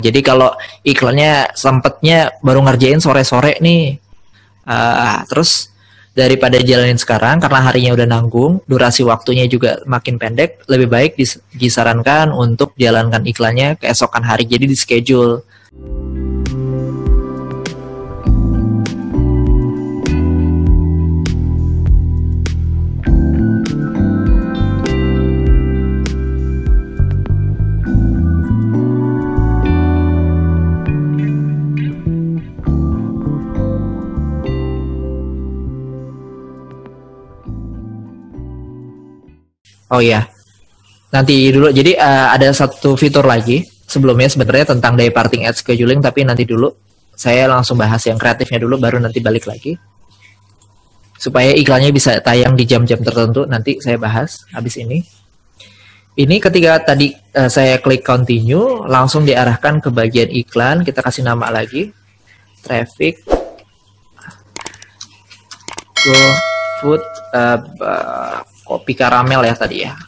Jadi kalau iklannya sempetnya baru ngerjain sore-sore nih, terus daripada jalanin sekarang karena harinya udah nanggung, durasi waktunya juga makin pendek, lebih baik disarankan untuk jalankan iklannya keesokan hari, jadi di schedule. Oh iya, nanti dulu. Jadi ada satu fitur lagi sebelumnya sebenarnya tentang day parting ad scheduling, tapi nanti dulu saya langsung bahas yang kreatifnya dulu, baru nanti balik lagi. Supaya iklannya bisa tayang di jam-jam tertentu, nanti saya bahas habis ini. Ini ketika tadi saya klik continue, langsung diarahkan ke bagian iklan. Kita kasih nama lagi, traffic, go food, kopi karamel ya tadi ya.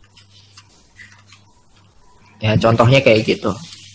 Ya contohnya kayak gitu.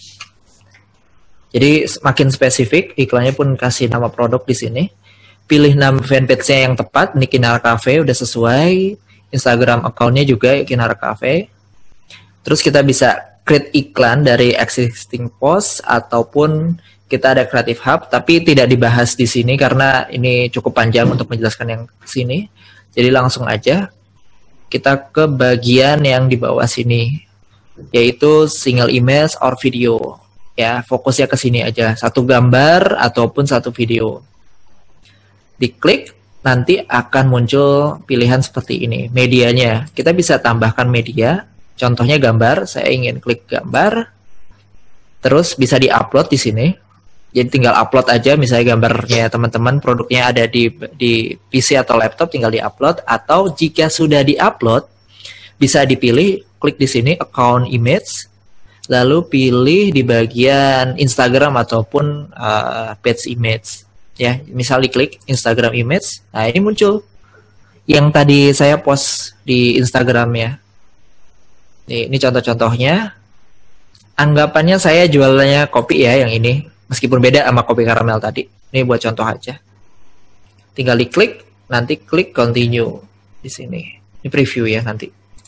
Jadi semakin spesifik, iklannya pun kasih nama produk di sini. Pilih nama fanpage-nya yang tepat, ini Kinara Cafe udah sesuai. Instagram account-nya juga Kinara Cafe. Terus kita bisa create iklan dari existing post ataupun kita ada Creative Hub, tapi tidak dibahas di sini karena ini cukup panjang untuk menjelaskan yang sini. Jadi langsung aja kita ke bagian yang di bawah sini, yaitu single image or video. Ya, fokusnya ke sini aja, satu gambar ataupun satu video. Diklik, nanti akan muncul pilihan seperti ini, medianya. Kita bisa tambahkan media, contohnya gambar. Saya ingin klik gambar, terus bisa diupload di sini. Jadi tinggal upload aja, misalnya gambarnya teman-teman, produknya ada di PC atau laptop, tinggal diupload. Atau jika sudah diupload, bisa dipilih, klik di sini account image, lalu pilih di bagian Instagram ataupun page image. Ya, misal diklik Instagram image, nah ini muncul yang tadi saya post di Instagram ya. Ini contoh-contohnya. Anggapannya saya jualannya kopi ya, yang ini. Meskipun beda sama kopi karamel tadi. Ini buat contoh aja. Tinggal diklik, nanti klik continue di sini. Ini preview ya nanti.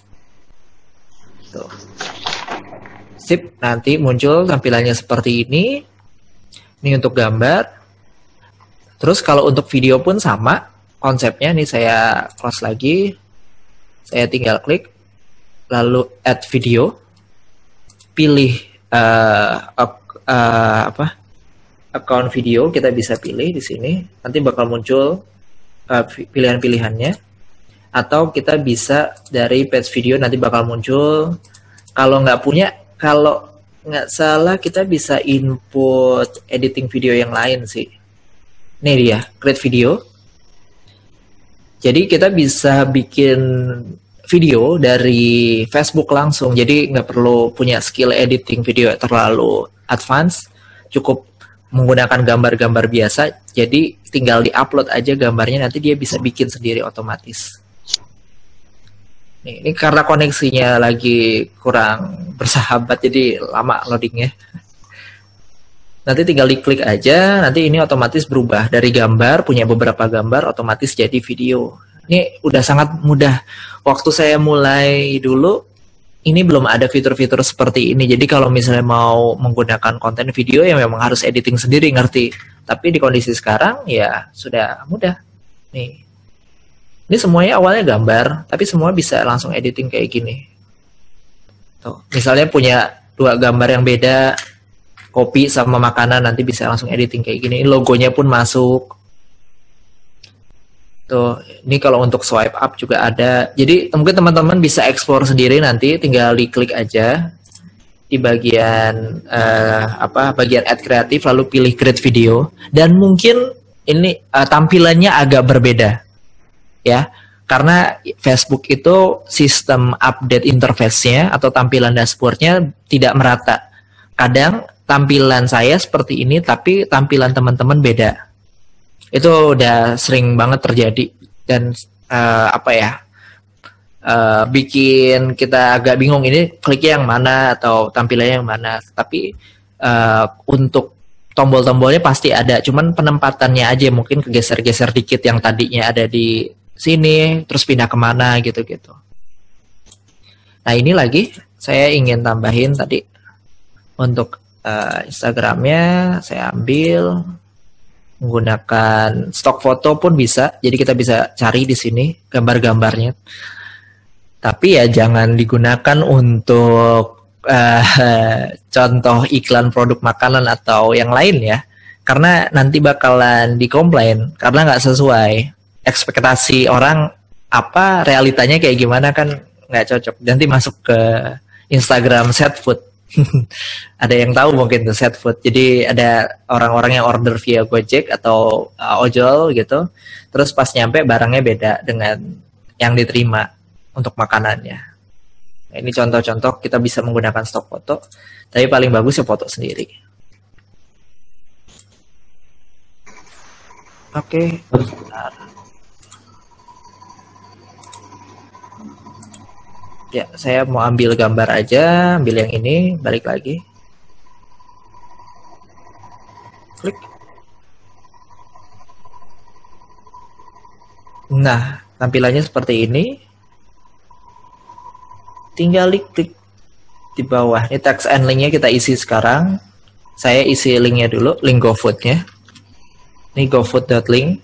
Tuh. Sip, nanti muncul tampilannya seperti ini. Ini untuk gambar. Terus kalau untuk video pun sama konsepnya. Ini saya close lagi. Saya tinggal klik, lalu add video. Pilih account video, kita bisa pilih di sini. Nanti bakal muncul pilihan-pilihannya. Atau kita bisa dari page video, nanti bakal muncul. Kalau nggak salah kita bisa input editing video yang lain sih. Ini dia, create video. Jadi kita bisa bikin video dari Facebook langsung. Jadi nggak perlu punya skill editing video terlalu advance. Cukup menggunakan gambar-gambar biasa, jadi tinggal di-upload aja gambarnya, nanti dia bisa bikin sendiri otomatis. Ini karena koneksinya lagi kurang bersahabat, jadi lama loadingnya. Nanti tinggal diklik aja, nanti ini otomatis berubah dari gambar, punya beberapa gambar, otomatis jadi video. Ini udah sangat mudah. Waktu saya mulai dulu, ini belum ada fitur-fitur seperti ini. Jadi kalau misalnya mau menggunakan konten video ya memang harus editing sendiri, ngerti. Tapi di kondisi sekarang ya sudah mudah. Nih. Ini semuanya awalnya gambar, tapi semua bisa langsung editing kayak gini. Tuh, misalnya punya dua gambar yang beda, kopi sama makanan, nanti bisa langsung editing kayak gini. Logonya pun masuk. Tuh, ini kalau untuk swipe up juga ada. Jadi mungkin teman-teman bisa explore sendiri, nanti tinggal diklik aja di bagian bagian add kreatif, lalu pilih create video, dan mungkin ini tampilannya agak berbeda ya, karena Facebook itu sistem update interface-nya atau tampilan dashboard-nya tidak merata. Kadang tampilan saya seperti ini, tapi tampilan teman-teman beda. Itu udah sering banget terjadi, dan bikin kita agak bingung ini kliknya yang mana atau tampilannya yang mana. Tapi Untuk tombol-tombolnya pasti ada, cuman penempatannya aja mungkin kegeser-geser dikit, yang tadinya ada di sini terus pindah kemana gitu-gitu. Nah ini lagi saya ingin tambahin tadi untuk Instagramnya, saya ambil menggunakan stok foto pun bisa, jadi kita bisa cari di sini gambar-gambarnya. Tapi ya jangan digunakan untuk contoh iklan produk makanan atau yang lain ya, karena nanti bakalan dikomplain karena nggak sesuai ekspektasi orang, apa realitanya kayak gimana kan nggak cocok. Nanti masuk ke Instagram set food. Ada yang tahu mungkin tuh set food, jadi ada orang-orang yang order via Gojek atau ojol gitu, terus pas nyampe barangnya beda dengan yang diterima untuk makanannya. Nah, ini contoh-contoh kita bisa menggunakan stok foto, tapi paling bagus ya foto sendiri. Oke, bentar. Ya, saya mau ambil gambar aja, ambil yang ini, balik lagi. Klik. Nah, tampilannya seperti ini. Tinggal klik di bawah. Ini text and link-nya kita isi sekarang. Saya isi link-nya dulu, link GoFood-nya. Ini gofood.link.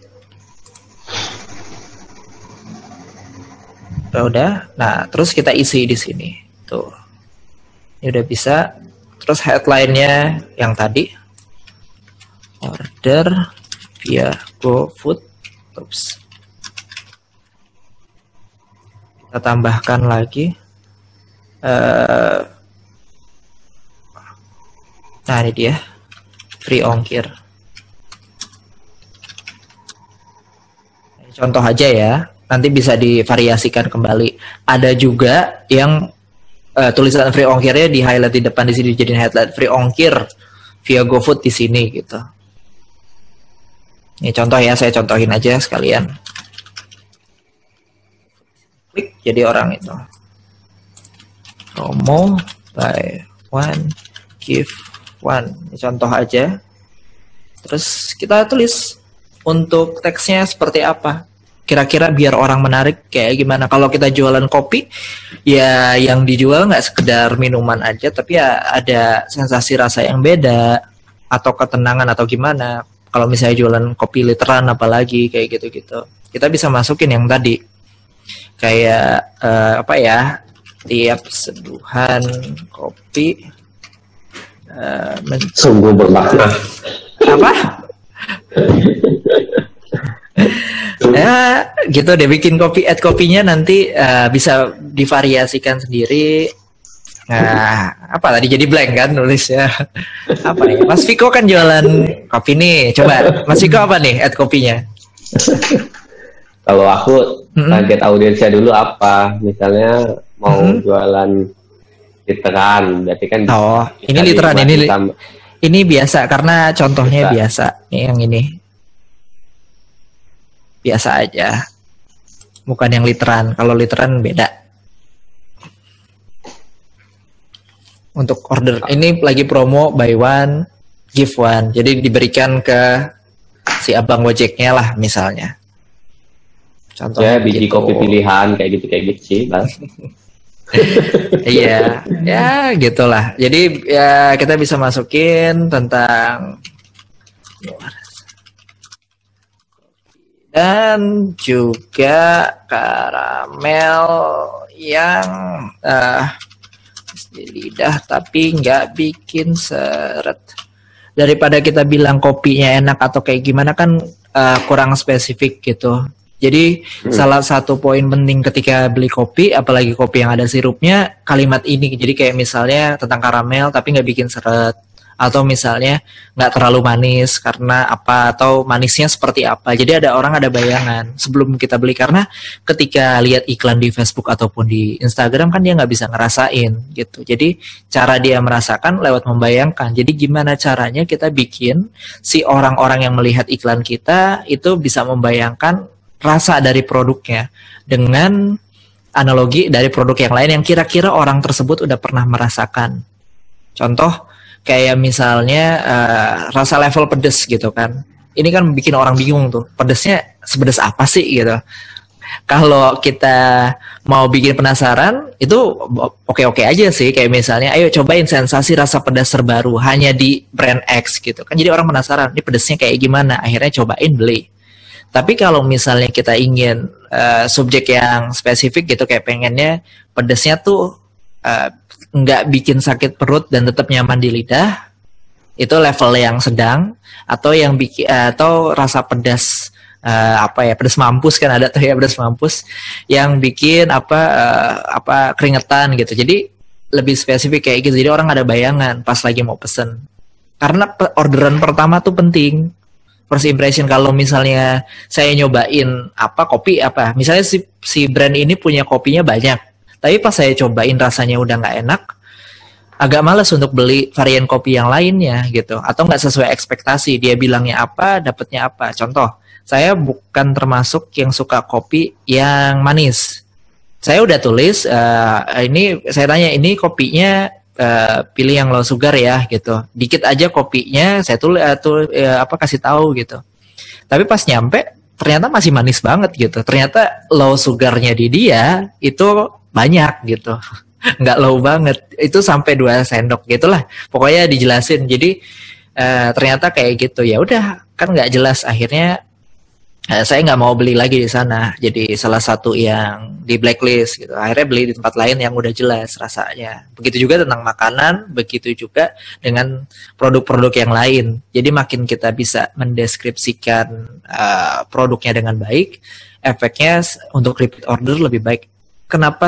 Udah. Nah, terus kita isi di sini. Tuh. Ini udah bisa. Terus headline-nya yang tadi. Order via GoFood. Oops. Kita tambahkan lagi. Nah ini dia, free ongkir. Contoh aja ya, nanti bisa divariasikan kembali. Ada juga yang tulisan free ongkirnya di highlight di depan di sini, jadi headline free ongkir via GoFood di sini gitu. Ini contoh ya, saya contohin aja sekalian. Klik jadi orang itu. Promo buy one give one. Ini contoh aja. Terus kita tulis untuk teksnya seperti apa. Kira-kira biar orang menarik kayak gimana. Kalau kita jualan kopi, ya yang dijual nggak sekedar minuman aja, tapi ya ada sensasi rasa yang beda atau ketenangan atau gimana. Kalau misalnya jualan kopi literan apalagi kayak gitu-gitu. Kita bisa masukin yang tadi. Kayak apa ya? Tiap seduhan kopi sungguh bermakna. Apa? Ya gitu deh, bikin kopi, add kopinya nanti bisa divariasikan sendiri. Nah, apa tadi jadi blank kan nulisnya? Apa ya? Mas Viko kan jualan kopi nih. Coba Mas Viko apa nih add kopinya? Kalau aku target audiensnya dulu apa? Misalnya mau jualan literan, berarti kan ini literan, ini biasa karena contohnya biasa. Yang ini biasa aja, bukan yang literan. Kalau literan beda. Untuk order ini lagi promo buy one give one, jadi diberikan ke si abang Gojeknya lah misalnya. Contohnya ya biji kopi pilihan kayak gitu sih, Bang. Iya, ya gitulah. Jadi ya kita bisa masukin tentang dan juga karamel yang di lidah tapi nggak bikin seret. Daripada kita bilang kopinya enak atau kayak gimana kan kurang spesifik gitu. Jadi salah satu poin penting ketika beli kopi, apalagi kopi yang ada sirupnya, kalimat ini. Jadi kayak misalnya tentang karamel tapi nggak bikin seret, atau misalnya nggak terlalu manis karena apa, atau manisnya seperti apa. Jadi ada orang ada bayangan sebelum kita beli, karena ketika lihat iklan di Facebook ataupun di Instagram kan dia nggak bisa ngerasain gitu. Jadi cara dia merasakan lewat membayangkan. Jadi gimana caranya kita bikin si orang-orang yang melihat iklan kita itu bisa membayangkan rasa dari produknya dengan analogi dari produk yang lain yang kira-kira orang tersebut udah pernah merasakan. Contoh, Kayak misalnya rasa level pedes gitu kan. Ini kan bikin orang bingung tuh. Pedesnya sepedes apa sih gitu. Kalau kita mau bikin penasaran, itu oke-oke aja sih. Kayak misalnya, ayo cobain sensasi rasa pedas terbaru hanya di brand X gitu kan. Jadi orang penasaran, ini pedesnya kayak gimana. Akhirnya cobain, beli. Tapi kalau misalnya kita ingin subjek yang spesifik gitu, kayak pengennya pedesnya tuh nggak bikin sakit perut dan tetap nyaman di lidah, itu level yang sedang, atau yang bikin atau rasa pedas pedas mampus kan ada tuh ya, pedas mampus yang bikin keringetan gitu. Jadi lebih spesifik kayak gitu. Jadi orang ada bayangan pas lagi mau pesen. Karena orderan pertama tuh penting. First impression. Kalau misalnya saya nyobain kopi misalnya si brand ini punya kopinya banyak, tapi pas saya cobain rasanya udah nggak enak, agak malas untuk beli varian kopi yang lainnya gitu, atau nggak sesuai ekspektasi. Dia bilangnya apa, dapatnya apa. Contoh, saya bukan termasuk yang suka kopi yang manis. Saya udah tulis, ini saya tanya, ini kopinya pilih yang low sugar ya gitu. Dikit aja kopinya, saya tulis kasih tahu gitu. Tapi pas nyampe, ternyata masih manis banget gitu. Ternyata low sugarnya di dia itu banyak gitu. Nggak low banget. Itu sampai 2 sendok gitulah. Pokoknya dijelasin. Jadi ternyata kayak gitu. Ya udah, kan nggak jelas. Akhirnya saya nggak mau beli lagi di sana, jadi salah satu yang di blacklist gitu. Akhirnya beli di tempat lain yang udah jelas rasanya. Begitu juga tentang makanan, begitu juga dengan produk-produk yang lain. Jadi makin kita bisa mendeskripsikan produknya dengan baik, efeknya untuk repeat order lebih baik. Kenapa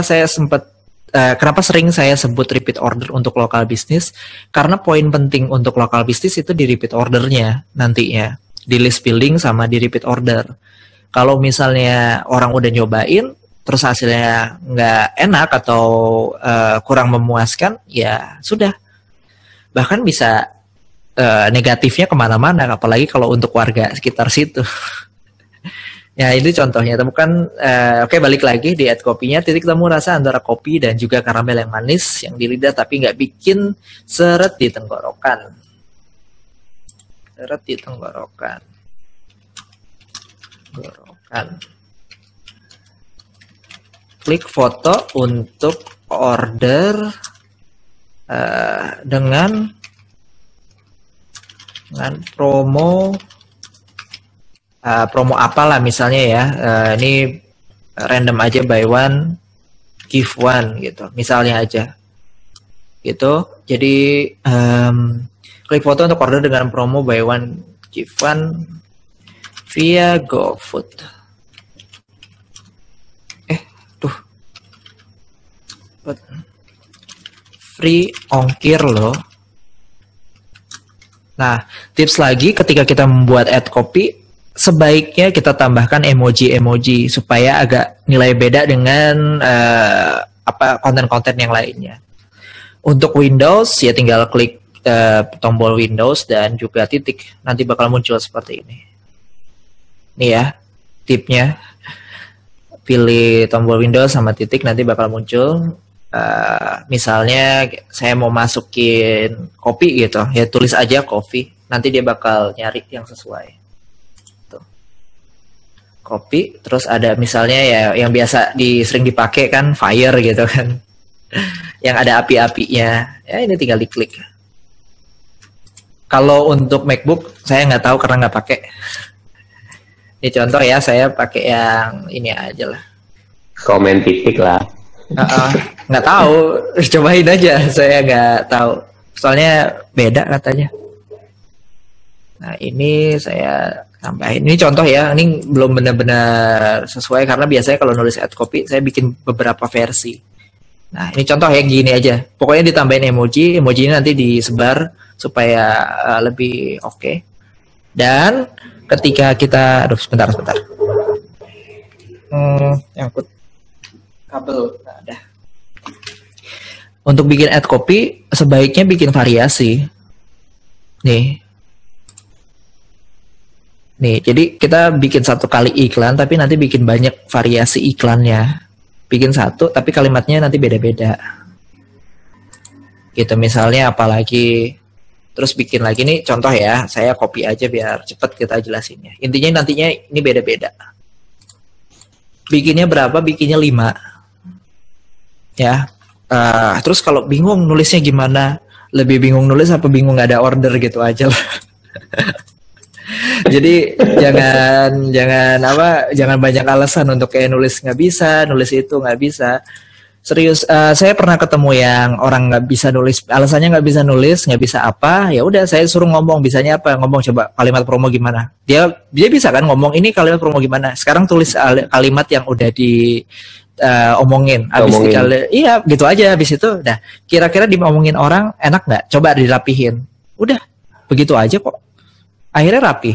sering saya sebut repeat order untuk lokal bisnis? Karena poin penting untuk lokal bisnis itu di repeat ordernya nantinya. Di list building sama di repeat order. Kalau misalnya orang udah nyobain terus hasilnya nggak enak atau kurang memuaskan, ya sudah. Bahkan bisa negatifnya kemana-mana, apalagi kalau untuk warga sekitar situ. Ya itu contohnya. Temukan, oke, balik lagi di add kopinya, titik temu rasa antara kopi dan juga karamel yang manis yang di lidah tapi nggak bikin seret di tenggorokan. Di tenggorokan. Klik foto untuk order dengan promo apalah misalnya ya. Ini random aja, buy one give one gitu. Misalnya aja. Gitu. Jadi klik foto untuk order dengan promo buy one give one via GoFood. Free ongkir loh. Nah, tips lagi ketika kita membuat ad copy, sebaiknya kita tambahkan emoji-emoji supaya agak nilai beda dengan konten-konten yang lainnya. Untuk Windows ya tinggal klik tombol Windows dan juga titik, nanti bakal muncul seperti ini. Nih ya, tipnya. Pilih tombol Windows sama titik, nanti bakal muncul. Misalnya saya mau masukin kopi gitu, ya tulis aja kopi, nanti dia bakal nyari yang sesuai. Tuh. Kopi, terus ada misalnya ya yang biasa sering dipakai kan, fire gitu kan. Yang ada api-apinya, ya ini tinggal diklik. Kalau untuk MacBook saya nggak tahu karena nggak pakai. Ini contoh ya, saya pakai yang ini aja lah. Komen titik lah. Nggak tahu, cobain aja. Saya nggak tahu. Soalnya beda katanya. Nah ini saya tambahin. Ini contoh ya. Ini belum benar-benar sesuai karena biasanya kalau nulis ad copy saya bikin beberapa versi. Nah ini contoh ya, gini aja. Pokoknya ditambahin emoji. Emoji ini nanti disebar supaya lebih oke. Dan ketika kita, sebentar. Nyangkut kabel, nggak ada. Untuk bikin ad copy sebaiknya bikin variasi. Nih, jadi kita bikin satu kali iklan, tapi nanti bikin banyak variasi iklannya. Bikin satu, tapi kalimatnya nanti beda-beda. Gitu, misalnya apalagi Terus bikin lagi nih contoh ya, saya copy aja biar cepet kita jelasinnya. Intinya nantinya ini beda-beda. Bikinnya berapa? Bikinnya 5. Ya. Terus kalau bingung nulisnya gimana? Lebih bingung nulis apa bingung nggak ada order gitu aja lah. Jadi jangan banyak alasan untuk kayak nulis nggak bisa, nulis itu nggak bisa. Serius, saya pernah ketemu yang orang nggak bisa nulis, alasannya nggak bisa nulis, nggak bisa apa, ya udah saya suruh ngomong, bisanya apa, ngomong coba kalimat promo gimana, dia bisa kan ngomong ini kalimat promo gimana, sekarang tulis kalimat yang udah di omongin, iya gitu aja, habis itu, dah kira-kira diomongin orang enak nggak, coba dirapihin, udah begitu aja kok, akhirnya rapi.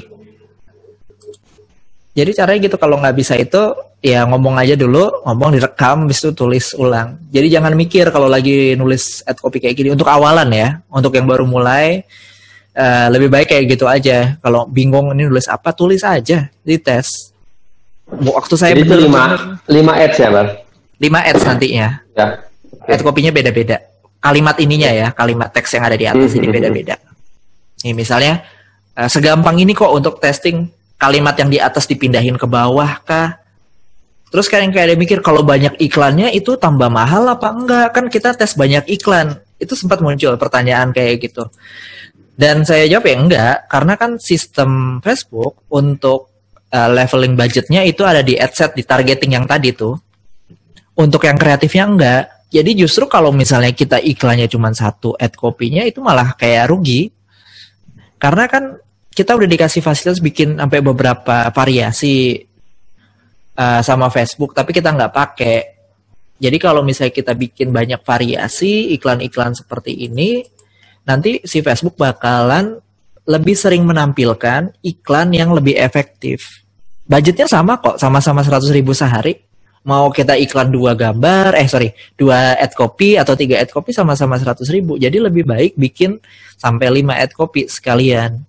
Jadi caranya gitu, kalau nggak bisa itu ya ngomong aja dulu, ngomong direkam, habis itu tulis ulang. Jadi jangan mikir kalau lagi nulis ad copy kayak gini, untuk awalan ya, untuk yang baru mulai, lebih baik kayak gitu aja. Kalau bingung ini nulis apa, tulis aja, dites. Waktu saya jadi itu 5 ads ya Bang? 5 ads nantinya. Ya. Ad copy-nya beda-beda. Kalimat ininya ya, kalimat teks yang ada di atas ini beda-beda. Nih misalnya, segampang ini kok untuk testing, kalimat yang di atas dipindahin ke bawah kah? Terus kayak ada mikir kalau banyak iklannya itu tambah mahal apa enggak? Kan kita tes banyak iklan. Itu sempat muncul pertanyaan kayak gitu. Dan saya jawab ya enggak, karena kan sistem Facebook untuk leveling budgetnya itu ada di ad set, di targeting yang tadi tuh. Untuk yang kreatifnya enggak. Jadi justru kalau misalnya kita iklannya cuma 1 ad copy-nya itu malah kayak rugi. Karena kan kita udah dikasih fasilitas bikin sampai beberapa variasi sama Facebook, tapi kita nggak pakai. Jadi kalau misalnya kita bikin banyak variasi, iklan-iklan seperti ini, nanti si Facebook bakalan lebih sering menampilkan iklan yang lebih efektif. Budgetnya sama kok, sama-sama 100.000 sehari. Mau kita iklan 2 ad copy atau 3 ad copy sama-sama 100.000. Jadi lebih baik bikin sampai 5 ad copy sekalian.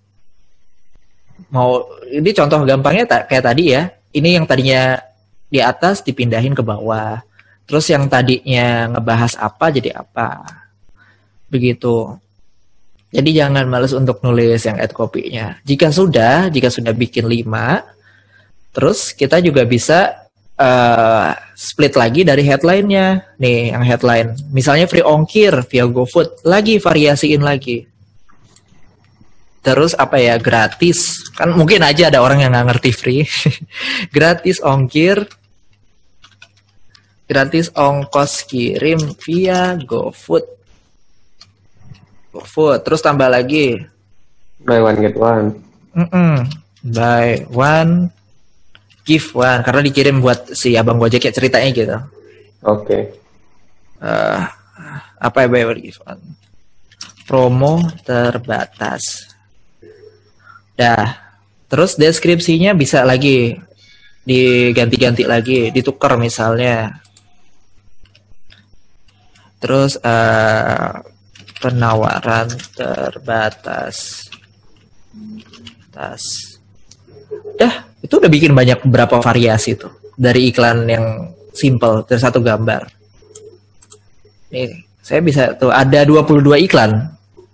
Ini contoh gampangnya kayak tadi ya. Ini yang tadinya di atas dipindahin ke bawah. Terus yang tadinya ngebahas apa jadi apa. Begitu. Jadi jangan males untuk nulis yang ad copy-nya. Jika sudah bikin 5, terus kita juga bisa split lagi dari headline-nya. Nih yang headline. Misalnya free ongkir via GoFood. Lagi variasiin lagi. Terus apa ya, gratis. Kan mungkin aja ada orang yang nggak ngerti free. Gratis ongkir. Gratis ongkos kirim via GoFood. Terus tambah lagi. Buy one get one. Buy one, give one. Karena dikirim buat si abang Gojek ya ceritanya gitu. Oke. Apa ya buy one, give one? Promo terbatas. Terus deskripsinya bisa lagi diganti-ganti lagi, ditukar misalnya. Terus penawaran terbatas. Itu udah bikin banyak berapa variasi tuh dari iklan yang simple dari 1 gambar. Nih, saya bisa tuh ada 22 iklan.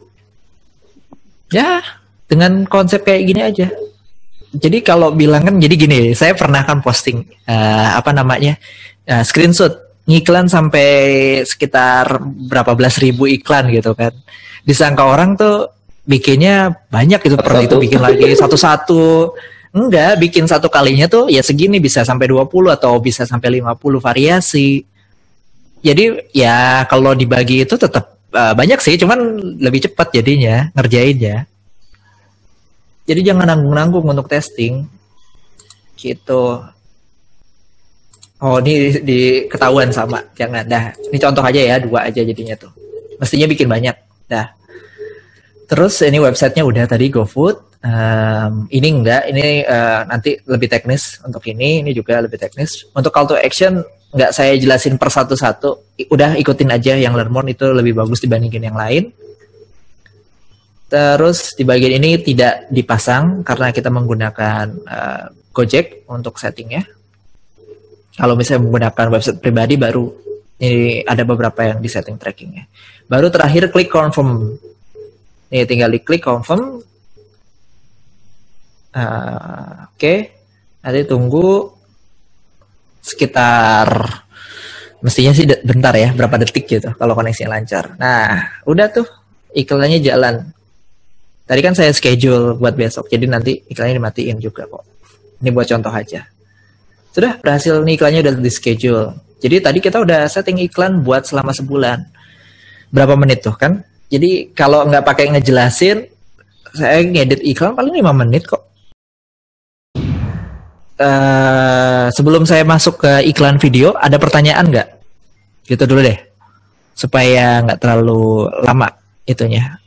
Ya, dengan konsep kayak gini aja. Jadi kalau bilang kan jadi gini, saya pernah kan posting screenshot ngiklan sampai sekitar berapa belas ribu iklan gitu kan. Disangka orang tuh bikinnya banyak gitu, per itu bikin lagi satu-satu. Enggak, bikin satu kalinya tuh ya segini, bisa sampai 20 atau bisa sampai 50 variasi. Jadi ya kalau dibagi itu tetap banyak sih, cuman lebih cepat jadinya ngerjainnya. Jadi jangan nanggung-nanggung untuk testing. Gitu. Oh, ini di ketahuan sama. Jangan dah. Ini contoh aja ya, 2 aja jadinya tuh. Mestinya bikin banyak. Dah. Terus ini websitenya udah tadi GoFood. Ini enggak, ini nanti lebih teknis untuk ini juga lebih teknis. Untuk call to action enggak saya jelasin per satu-satu. Udah ikutin aja yang Learnmore, itu lebih bagus dibandingin yang lain. Terus di bagian ini tidak dipasang karena kita menggunakan Gojek untuk settingnya. Kalau misalnya menggunakan website pribadi baru ini ada beberapa yang di setting trackingnya. Baru terakhir klik confirm. Nih tinggal diklik confirm. Oke. Nanti tunggu sekitar, mestinya sih bentar ya, berapa detik gitu kalau koneksinya lancar. Nah, udah tuh iklannya jalan. Tadi kan saya schedule buat besok, jadi nanti iklannya dimatiin juga kok. Ini buat contoh aja. Sudah berhasil nih, iklannya udah di schedule. Jadi tadi kita udah setting iklan buat selama sebulan. Berapa menit tuh kan? Jadi kalau nggak pakai ngejelasin, saya ngedit iklan paling 5 menit kok. Sebelum saya masuk ke iklan video, ada pertanyaan nggak? Gitu dulu deh, supaya nggak terlalu lama itunya